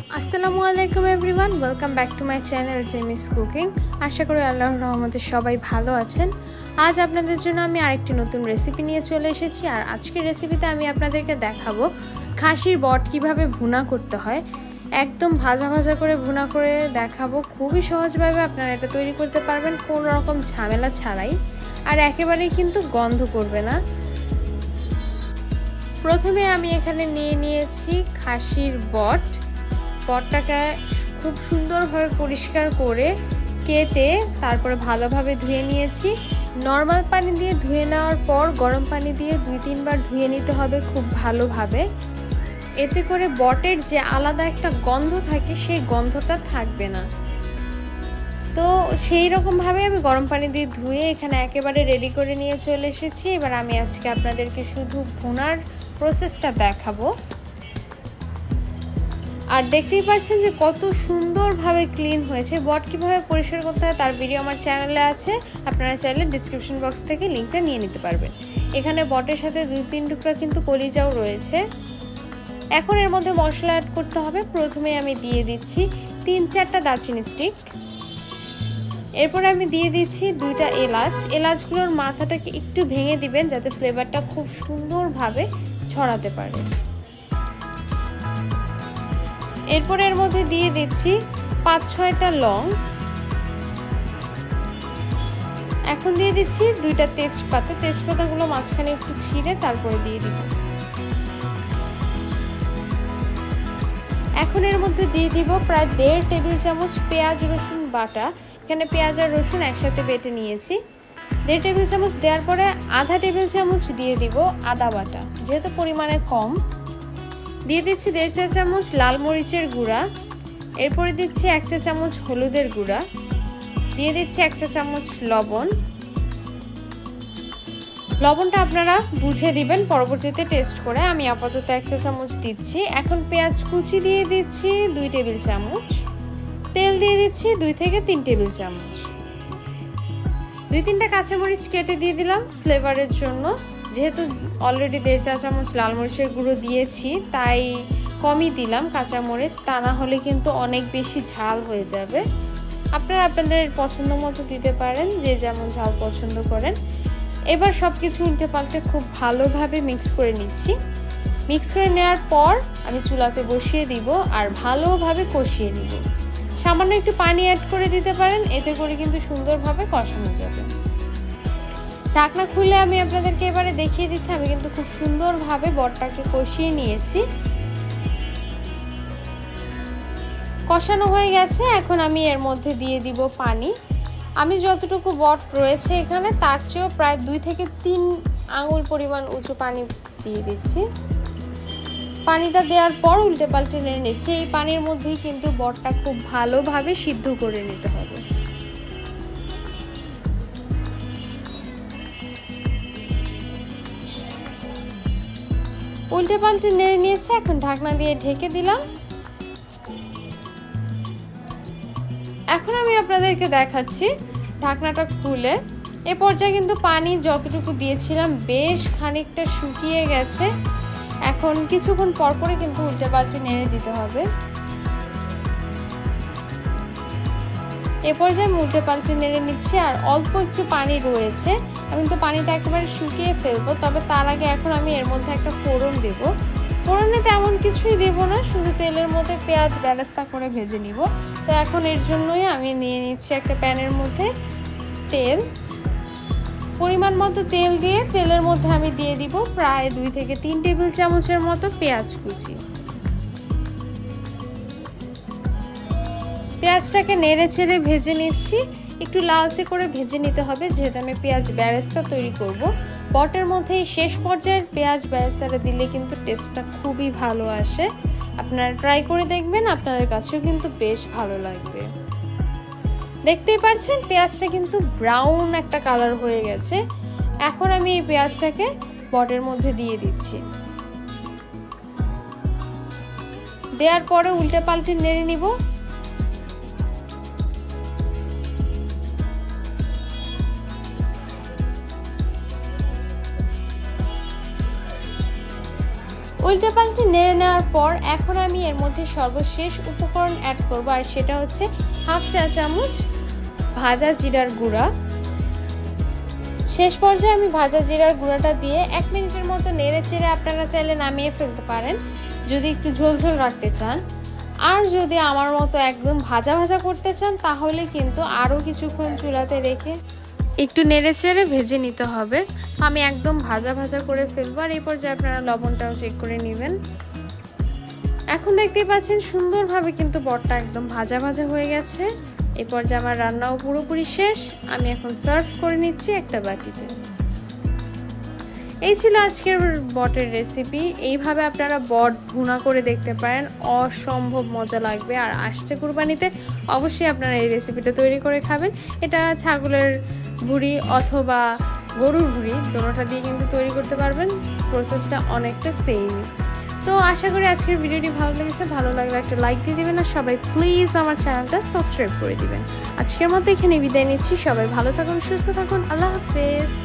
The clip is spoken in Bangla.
আসসালামু আলাইকুম everyone, welcome back to my channel Jemi's cooking. আশা করি আল্লাহর রহমতে সবাই ভালো আছেন। আজ আপনাদের জন্য আমি আরেকটি নতুন রেসিপি নিয়ে চলে এসেছি। আর আজকের রেসিপিতে আমি আপনাদেরকে দেখাবো খাসির বট কিভাবে ভুনা করতে হয়। একদম ভাজা ভাজা করে ভুনা করে দেখাবো। খুবই সহজভাবে আপনারা এটা তৈরি করতে পারবেন কোনো রকম ঝামেলা ছাড়াই, আর একেবারেই কিন্তু গন্ধ করবে না। প্রথমে আমি এখানে নিয়েছি খাসির বটটাকে খুব সুন্দরভাবে পরিষ্কার করে কেটে তারপরে ভালোভাবে ধুয়ে নিয়েছি। নর্মাল পানি দিয়ে ধুয়ে নেওয়ার পর গরম পানি দিয়ে 2-3 বার ধুয়ে নিতে হবে খুব ভালোভাবে। এতে করে বটের যে আলাদা একটা গন্ধ থাকে সেই গন্ধটা থাকবে না। তো সেই রকমভাবে আমি গরম পানি দিয়ে ধুয়ে এখানে একেবারে রেডি করে নিয়ে চলে এসেছি। এবার আমি আজকে আপনাদেরকে শুধু ভুনার প্রসেসটা দেখাবো। আর দেখতেই পাচ্ছেন যে কত সুন্দরভাবে ক্লিন হয়েছে। বট কীভাবে পরিষ্কার করতে হয় তার ভিডিও আমার চ্যানেলে আছে, আপনারা চাইলে ডিসক্রিপশন বক্স থেকে লিঙ্কটা নিয়ে নিতে পারবেন। এখানে বটের সাথে 2-3 টুকরা কিন্তু কলিজাও রয়েছে। এখন এর মধ্যে মশলা অ্যাড করতে হবে। প্রথমে আমি দিয়ে দিচ্ছি 3-4টা দারচিনি স্টিক। এরপরে আমি দিয়ে দিচ্ছি 2টা এলাচ। এলাচগুলোর মাথাটাকে একটু ভেঙে দিবেন যাতে ফ্লেভারটা খুব সুন্দরভাবে ছড়াতে পারে। এরপর এর মধ্যে দিয়ে দিচ্ছি 5-6টা লং। এখন দিয়ে দিচ্ছি 2টা তেজপাতা। তেজপাতাগুলো মাঝখানে একটু ছিঁড়ে তারপরে দিয়ে দিব। এখন এর মধ্যে দিয়ে দিব প্রায় 1.5 টেবিল চামচ পেঁয়াজ রসুন বাটা। এখানে পেঁয়াজ আর রসুন একসাথে বেটে নিয়েছি। 1.5 টেবিল চামচ দেওয়ার পরে আধা টেবিল চামচ দিয়ে দিব আদা বাটা, যেহেতু পরিমাণে কম। দিয়ে দিচ্ছি 1.5 চা চামচ লাল মরিচের গুঁড়া। এরপরে দিচ্ছি 1 চা চামচ হলুদের গুঁড়া। দিয়ে দিচ্ছি 1 চা চামচ লবণ। লবণটা আপনারা বুঝে দিবেন পরবর্তীতে টেস্ট করে। আমি আপাতত 1 চা চামচ দিচ্ছি। এখন পেঁয়াজ কুচি দিয়ে দিচ্ছি 2 টেবিল চামচ। তেল দিয়ে দিচ্ছি 2 থেকে 3 টেবিল চামচ। 2-3টা কাঁচামরিচ কেটে দিয়ে দিলাম ফ্লেভারের জন্য। যেহেতু অলরেডি 1.5 চা চামচ লাল মরিচের গুঁড়ো দিয়েছি তাই কমই দিলাম কাঁচামরিচ, তা না হলে কিন্তু অনেক বেশি ঝাল হয়ে যাবে। আপনারা আপনাদের পছন্দ মতো দিতে পারেন, যে যেমন ঝাল পছন্দ করেন। এবার সব কিছু উল্টে পাল্টে খুব ভালোভাবে মিক্স করে নিচ্ছি। মিক্স করে নেওয়ার পর আমি চুলাতে বসিয়ে দিব আর ভালোভাবে কষিয়ে নিব। সামান্য একটু পানি অ্যাড করে দিতে পারেন, এতে করে কিন্তু সুন্দরভাবে কষানো যাবে। ঢাকনা খুলে আমি আপনাদেরকে এবারে দেখিয়ে দিচ্ছি আমি কিন্তু খুব সুন্দরভাবে বটটাকে কষিয়ে নিয়েছি। কষানো হয়ে গেছে। এখন আমি এর মধ্যে দিয়ে দিব পানি। আমি যতটুকু বট রয়েছে এখানে তার চেয়েও প্রায় 2 থেকে 3 আঙুল পরিমাণ উঁচু পানি দিয়ে দিচ্ছি। পানিটা দেওয়ার পর উল্টে পাল্টে নেড়ে নিচ্ছি। এই পানির মধ্যেই কিন্তু বটটা খুব ভালোভাবে সিদ্ধ করে নিতে হবে। উল্টে পাল্টে নেড়ে নিয়েছে। এখন ঢাকনা দিয়ে ঢেকে দিলাম। এখন আমি আপনাদেরকে দেখাচ্ছি ঢাকনাটা খুলে। এ পর্যায়ে কিন্তু পানি যতটুকু দিয়েছিলাম বেশ খানিকটা শুকিয়ে গেছে। এখন কিছুক্ষণ পরপরই কিন্তু উল্টে পাল্টে নেড়ে দিতে হবে। এ পর্যায়ে আমি উল্টে পাল্টে নেড়ে নিচ্ছি। আর অল্প একটু পানি রয়েছে, আমি তো পানিটা একেবারে শুকিয়ে ফেলবো। তবে তার আগে এখন আমি এর মধ্যে একটা ফোড়ন দেব। ফোড়নে তেমন কিছুই দেব না, শুধু তেলের মধ্যে পেঁয়াজ বেরেস্তা করে ভেজে নিব। তো এখন এর জন্যই আমি নিয়ে নিচ্ছি একটা প্যানের মধ্যে তেল। পরিমাণ মতো তেল দিয়ে তেলের মধ্যে আমি দিয়ে দিব প্রায় 2 থেকে 3 টেবিল চামচের মতো পেঁয়াজ কুচি। পেঁয়াজটাকে নেড়ে চেড়ে ভেজে নিচ্ছি। একটু লালচে করে ভেজে নিতে হবে, যেহেতু আমি পেঁয়াজ বেরেস্তা তৈরি করব। বটের মধ্যে শেষ পর্যায়ের পেঁয়াজ বেরেস্তাটা দিলে কিন্তু টেস্টটা খুবই ভালো আসে। আপনারা ট্রাই করে দেখবেন, আপনাদের কাছেও কিন্তু বেশ ভালো লাগবে। দেখতেই পাচ্ছেন পেঁয়াজটা কিন্তু ব্রাউন একটা কালার হয়ে গেছে। এখন আমি এই পেঁয়াজটাকে বটের মধ্যে দিয়ে দিচ্ছি। দেওয়ার পরে উল্টে পাল্টে নেড়ে নিব। উল্টে পাল্টে নেড়ে নেওয়ার পর এখন আমি এর মধ্যে সর্বশেষ উপকরণ অ্যাড করব, আর সেটা হচ্ছে 1/2 চা চামচ ভাজা জিরার গুঁড়া। শেষ পর্যায়ে আমি ভাজা জিরার গুঁড়াটা দিয়ে 1 মিনিটের মতো নেড়ে চেড়ে আপনারা চাইলে নামিয়ে ফেলতে পারেন যদি একটু ঝোল ঝোল রাখতে চান। আর যদি আমার মতো একদম ভাজা ভাজা করতে চান তাহলে কিন্তু আরও কিছুক্ষণ চুলাতে রেখে একটু নেড়ে চেড়ে ভেজে নিতে হবে। আমি একদম ভাজা ভাজা করে ফেলবো, আর এই পর্যায়ে আপনারা লবণটাও চেক করে নেবেন। এখন দেখতেই পাচ্ছেন সুন্দরভাবে কিন্তু বটটা একদম ভাজা ভাজা হয়ে গেছে। এই পর্যায়ে আমার রান্নাও পুরোপুরি শেষ। আমি এখন সার্ভ করে নিচ্ছি একটা বাটিতে। এই ছিল আজকের বটের রেসিপি। এইভাবে আপনারা বট ভুনা করে দেখতে পারেন, অসম্ভব মজা লাগবে। আর আসছে কুরবানিতে অবশ্যই আপনারা এই রেসিপিটা তৈরি করে খাবেন। এটা ছাগলের ভুঁড়ি অথবা গরুর ভুঁড়ি দুটোটা দিয়ে কিন্তু তৈরি করতে পারবেন। প্রসেসটা অনেকটা সেম। তো আশা করি আজকের ভিডিওটি ভালো লেগেছে। ভালো লাগলে একটা লাইক দিয়ে দিবেন, আর সবাই প্লিজ আমার চ্যানেলটা সাবস্ক্রাইব করে দিবেন। আজকের মতো এখানে বিদায় নিচ্ছি। সবাই ভালো থাকুন, সুস্থ থাকুন। আল্লাহ হাফেজ।